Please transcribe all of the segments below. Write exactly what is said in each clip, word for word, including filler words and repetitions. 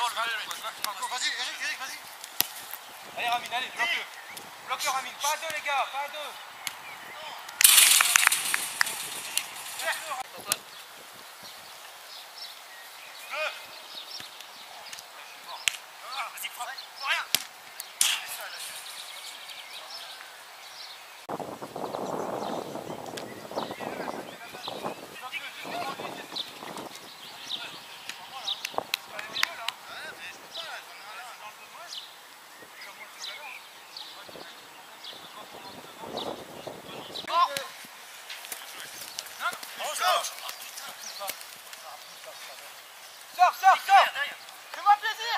Vas-y, Eric, Eric, vas-y. Allez, Ramine, allez, bloque-le. Bloque-le, Ramine. Pas à deux, les gars, pas à deux. Vas-y, prends. Prends rien. Sors, sors, sors. Fais-moi plaisir.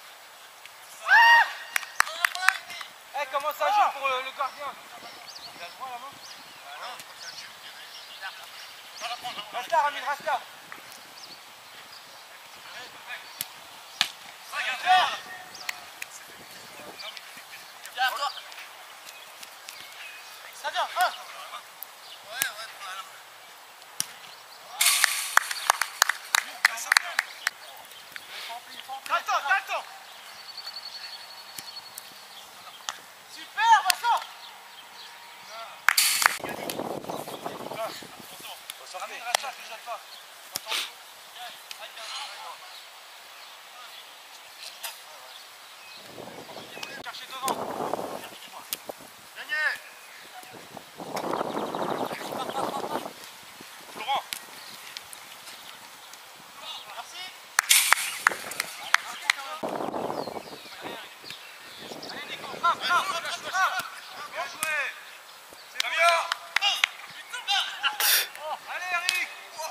Eh, hey, comment ça joue pour le, le gardien? Il a le droit à la main? Reste là, Ramine, reste là. Ça vient, un. Ouais, ouais, Calme-toi, calme-toi. Super, Vincent. Ramine, reste là, je ne jette pas. Cherchez devant. Gagné. Florent. Merci. Allez, Nico, frappe, frappe, frappe, frappe. Bien joué. C'est bien. Allez, Eric.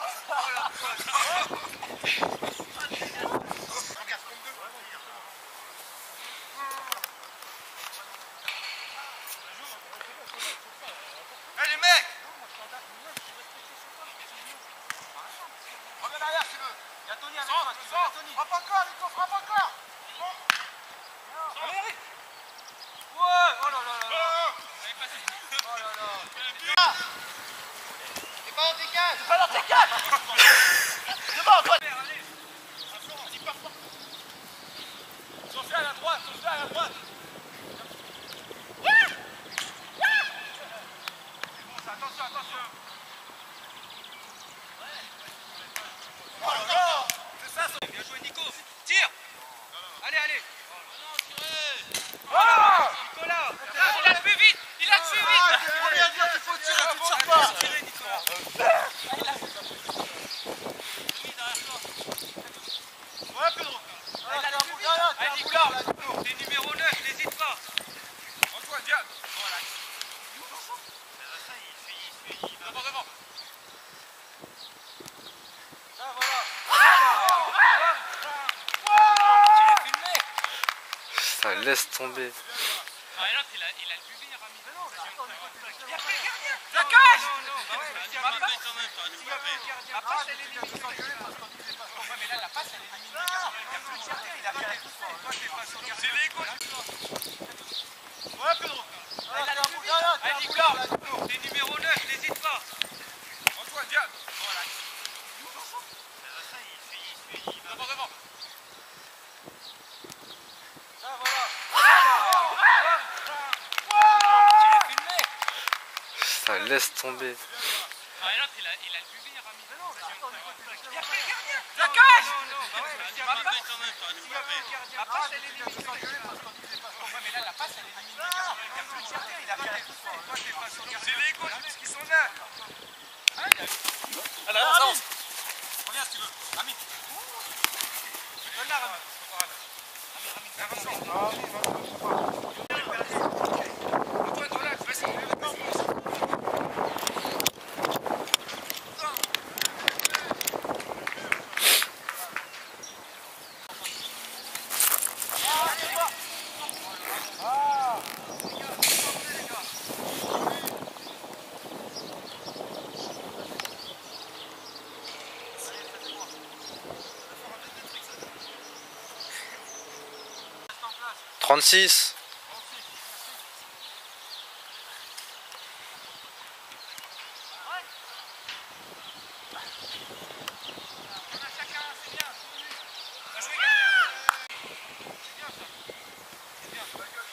Allez, les mecs. Reviens derrière si tu veux. Il y a Tony avec toi. Il y a Tony. Frappe encore, Nico, frappe encore. Allez, Eric. Ouais. Oh là là là là. Oh là là. C'est pas dans tes cases. C'est pas dans tes cases. Devant, Antoine. Allez. Vas-y, pars, pars. Sophia à la droite, Sophia à la droite. Attention, attention. Oh là là. C'est ça, Sophia. Bien joué, Nico. Tire. Allez, allez. Voilà. Nicolas. Il a le fait vite. Il a le fait vite. Tu peux bien dire qu'il faut tirer, tu tires pas. Tirez, Nicolas. Ouais, Pedro. Allez, Allez, Nicolas. T'es numéro neuf, n'hésite pas. Antoine, viens. Devant, devant. Ah, voilà. Tu l'as filmé. Ça laisse tomber. Ah, et l'autre, il a, il a le but venir, Rami. Mais non, La cache. non, non. Bah ouais, mais si ma passe, la passe, elle élimine le gardien. Ouais, mais là, la passe, elle élimine le gardien. Le gardien, il a fait la touche. Toi, t'es pas sur le gardien. C'est l'ego. Ouais, Pedro. Allez, allez, Nicolas. T'es numéro neuf, n'hésite pas. Antoine, viens. Devant, devant. Ah, voilà. Tu l'as filmé. Ça laisse tomber. Ah, et l'autre, il a, il a le but venir, Rami. Mais non, mais attends, La cache. non, non. Bah ouais, mais si ma passe, la passe, elle élimine le gardien. Ouais, mais là, la passe, elle élimine le gardien. Le gardien, il a fait la touche. Toi, t'es pas sur le gardien. C'est l'ego, parce qu'ils sont là. Allez, avance, avance. Reviens si tu veux. Rami. Donne là, Rami. Antoine, relax, vas-y. trente-six. On a chacun, c'est bien. Ta gueule.